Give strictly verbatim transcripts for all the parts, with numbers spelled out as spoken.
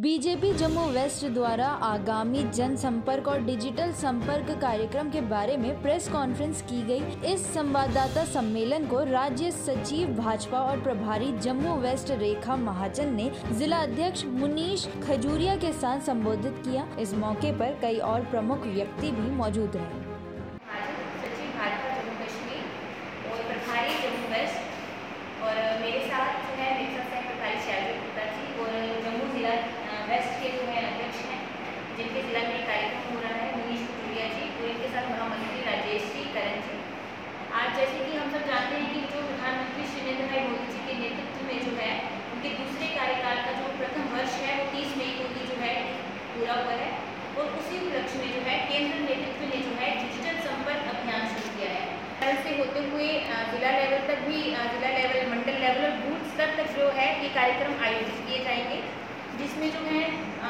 BJP Jammu waste द्वारा आगामी जनसंपर्क और डिजिटल संपर्क कार्यक्रम के बारे में प्रेस कॉन्फ्रेंस की गई। इस संवाददाता सम्मेलन को राज्य सचिव भाजपा और प्रभारी जम्मू वेस्ट रेखा महाजन ने जिला अध्यक्ष मुनीश खजूरिया के साथ संबोधित किया। इस मौके पर कई और प्रमुख व्यक्ति भी मौजूद रहे। सचिव भाजपा जम्मू कश्मीर और प्रभारी जम्मू वेस्ट और मेरे साथ जो है मेरे साथ प्रभारी शैलजा गुप्ता जी और जम्मू जिला वेस्ट के जो है अध्यक्ष हैं, जिनके जिला में कार्यक्रम हो रहा है, मुनीश खजूरिया जी और इनके साथ महामंत्री राजेश जी करण जी। आज जैसे कि हम सब जानते हैं कि जो प्रधानमंत्री श्री नरेंद्र भाई मोदी जी के नेतृत्व में जो है उनके दूसरे कार्यकाल का जो प्रथम वर्ष है वो तीस मई को ही जो है पूरा हुआ है और उसी उपलक्ष्य में जो है केंद्र नेतृत्व ने जो है डिजिटल संपर्क अभियान शुरू किया है। कल से होते हुए जिला लेवल तक भी जिला लेवल, मंडल लेवल और बूथ स्तर तक जो है ये कार्यक्रम आयोजित किए जाएंगे, जिसमें जो है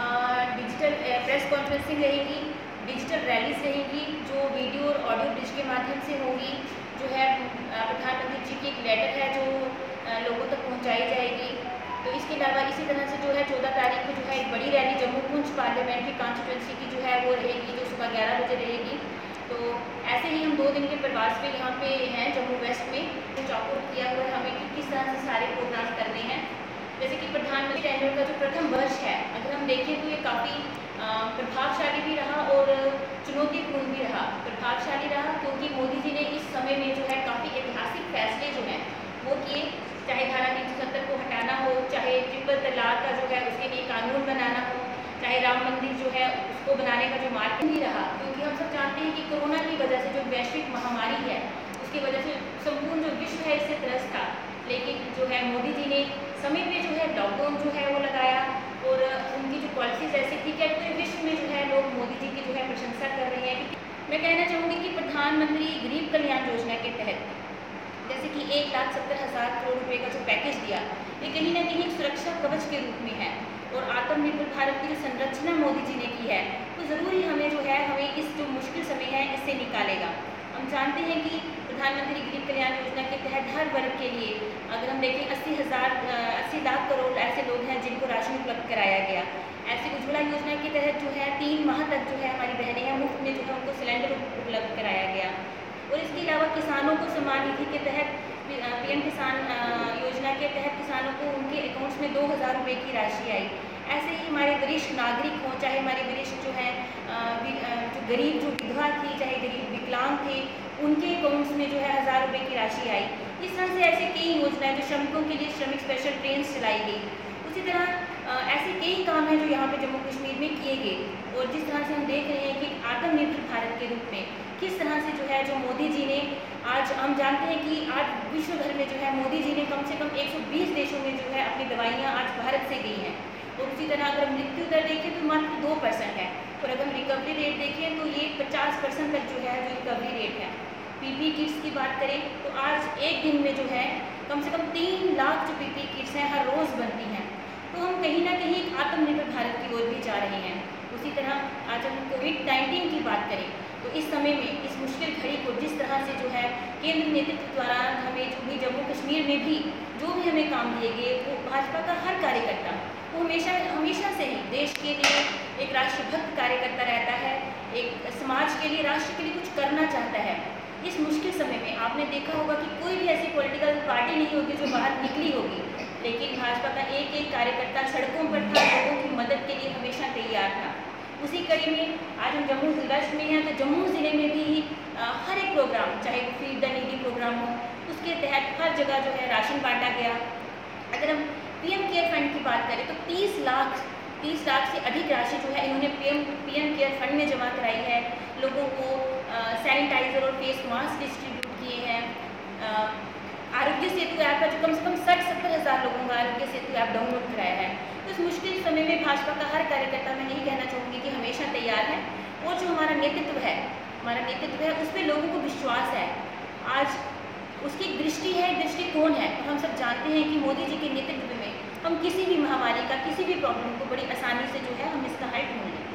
डिजिटल प्रेस कॉन्फ्रेंसिंग रहेगी, डिजिटल रैलीज रहेंगी जो वीडियो और ऑडियो ब्रिज के माध्यम से होगी। जो है प्रधानमंत्री जी की एक लेटर है जो लोगों तक पहुंचाई जाएगी। तो इसके अलावा इसी तरह से जो है चौदह तारीख को जो है एक बड़ी rally Jammu Poonch parliamentary constituency की जो है वो रहेगी, जो सुबह ग्यारह बजे रहेगी। तो ऐसे ही हम दो दिन के प्रवास पे यहाँ पे हैं जम्मू वेस्ट में, तो चौकआउट किया हुआ है हमें कि किस तरह से सारे प्रोग्राम करने हैं। जैसे कि प्रधानमंत्री टेंडर का जो प्रथम वर्ष है, अगर हम देखें तो ये काफ़ी प्रभावशाली भी रहा और चुनौतीपूर्ण भी रहा। प्रभावशाली रहा क्योंकि मोदी जी ने इस समय में जो है काफ़ी ऐतिहासिक फैसले जो हैं वो किए, चाहे धारा तीन सौ सत्तर को हटाना हो, चाहे ट्रिपल तलाक का जो है उसके लिए कानून बनाना हो, चाहे राम मंदिर जो है उसको बनाने का जो मार्ग नहीं रहा। क्योंकि हम सब जानते हैं कि कोरोना की वजह से जो वैश्विक महामारी है उसकी वजह से संपूर्ण जो विश्व है इससे त्रस्त था, लेकिन जो है मोदी जी ने समय पे जो है लॉकडाउन जो है वो लगाया और उनकी जो पॉलिसीज ऐसी थी कि पूरे विश्व में जो है लोग मोदी जी की जो है प्रशंसा कर रहे हैं। मैं कहना चाहूँगी कि प्रधानमंत्री गरीब कल्याण योजना के तहत जैसे कि एक लाख सत्तर हज़ार करोड़ रुपए का जो पैकेज दिया, ये कहीं ना कहीं एक सुरक्षा कवच के रूप में है और आत्मनिर्भर भारत की जो संरचना मोदी जी ने की है तो ज़रूरी हमें जो है हमें इस जो मुश्किल समय है इससे निकालेगा। हम जानते हैं कि प्रधानमंत्री गरीब कल्याण योजना के तहत हर वर्ग के लिए अगर हम देखें अस्सी हज़ार अस्सी लाख करोड़ ऐसे लोग हैं जिनको राशन उपलब्ध कराया गया। ऐसी उज्ज्वला योजना के तहत जो है तीन माह तक जो है हमारी बहनें हैं मुफ्त में जो है उनको सिलेंडर उपलब्ध कराया गया। और इसके अलावा किसानों को सम्मान निधि के तहत पीएम किसान योजना के तहत किसानों को उनके अकाउंट्स में दो हज़ार रुपये की राशि आई। ऐसे ही हमारे वरिष्ठ नागरिक हों, चाहे हमारे वरिष्ठ जो हैं जो गरीब जो विधवा थी, चाहे गरीब विकलांग थे, उनके अकाउंट्स में जो है हज़ार रुपये की राशि आई। इस तरह से ऐसे कई योजनाएं जो श्रमिकों के लिए श्रमिक स्पेशल ट्रेन चलाई गई। उसी तरह ऐसे कई काम हैं जो यहाँ पे जम्मू कश्मीर में किए गए और जिस तरह से हम देख रहे हैं कि आत्मनिर्भर भारत के रूप में किस तरह से जो है जो मोदी जी ने आज हम जानते हैं कि आज विश्व भर में जो है मोदी जी ने कम से कम एक सौ बीस देशों में जो है अपनी दवाइयाँ आज भारत से गई हैं। और उसी तरह अगर मृत्यु दर देखें तो मात्र दो परसेंट है और अगर हम रिकवरी रेट देखें तो ये पचास परसेंट तक जो है जो रिकवरी रेट है। पीपी किट्स की बात करें तो आज एक दिन में जो है कम से कम तीन लाख जो पीपी किट्स हैं हर रोज़ बनती हैं। तो हम कहीं ना कहीं एक आत्मनिर्भर भारत की ओर भी जा रहे हैं। उसी तरह आज हम कोविड नाइन्टीन की बात करें तो इस समय में इस मुश्किल घड़ी को जिस तरह से जो है केंद्र नेतृत्व द्वारा हमें जो भी जम्मू कश्मीर में भी जो भी हमें काम दिए गए वो भाजपा का हर कार्यकर्ता वो हमेशा हमेशा से ही देश के लिए एक राष्ट्रभक्त कार्यकर्ता रहता है, एक समाज के लिए राष्ट्र के लिए कुछ करना चाहता है। इस मुश्किल समय में आपने देखा होगा कि कोई भी ऐसी पॉलिटिकल पार्टी नहीं होगी जो बाहर निकली होगी, लेकिन भाजपा का एक एक कार्यकर्ता सड़कों पर था, लोगों की मदद के लिए हमेशा तैयार था। उसी कड़ी में आज हम जम्मू जिला में हैं तो जम्मू ज़िले में भी आ, हर एक प्रोग्राम, चाहे वो फीड द नीडी प्रोग्राम हो, उसके तहत हर जगह जो है राशन बांटा गया। अगर हम पीएम केयर फंड की बात करें तो तीस लाख तीस लाख से अधिक राशि जो है इन्होंने पीएम पीएम केयर फंड में जमा कराई है। लोगों को सैनिटाइज़र और फेस मास्क डिस्ट्रीब्यूट किए हैं। आरोग्य सेतु ऐप का जो कम से कम साठ सत्तर हज़ार लोगों का आरोग्य सेतु ऐप डाउनलोड कराया है। तो इस मुश्किल समय में भाजपा का हर कार्यकर्ता मैं यही कहना चाहूँगी कि हमेशा तैयार है और जो हमारा नेतृत्व है हमारा नेतृत्व है उस पर लोगों को विश्वास है। आज उसकी दृष्टि है, दृष्टिकोण है और हम सब जानते हैं कि मोदी जी के नेतृत्व में हम किसी भी महामारी का, किसी भी प्रॉब्लम को बड़ी आसानी से जो है हम इसका हल ढूंढ लेंगे।